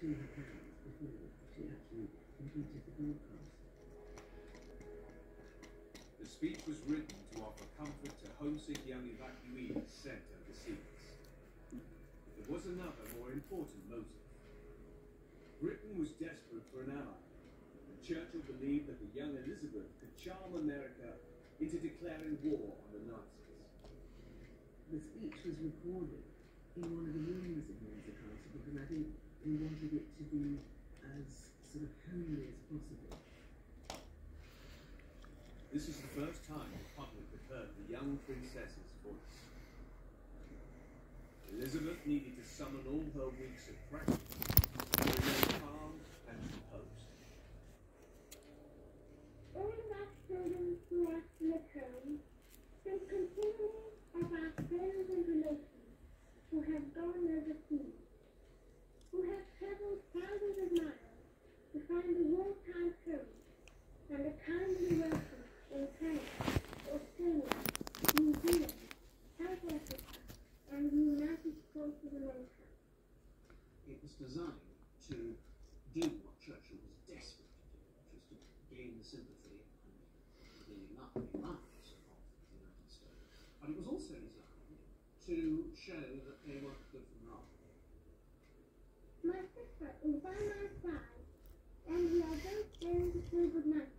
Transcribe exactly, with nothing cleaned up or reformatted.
to her parents before she actually completed the broadcast. The speech was written to offer comfort to homesick young evacuees sent overseas. There was another, more important motive. Britain was desperate for an ally, and Churchill believed that the young Elizabeth could charm America into declaring war on the Nazis. The speech was recorded in one of the rooms of Windsor Castle because I think we wanted it to be as sort of homely as possible. This is the first time the public had heard the young princess's voice. Elizabeth needed to summon all her weeks of practice to remain calm and composed. All of our children who are still at home think continually of our friends and relations who have gone overseas, who have traveled thousands of miles to find a wartime home and a kindly welcome in Canada, Australia, New Zealand, South Africa, and the United States of America. It was designed to do what Churchill was desperate to do, which was to gain the sympathy and the alliance of the United States. But it was also designed to show that they weren't good for wrong. My sister is by my side, and we are both going to say goodnight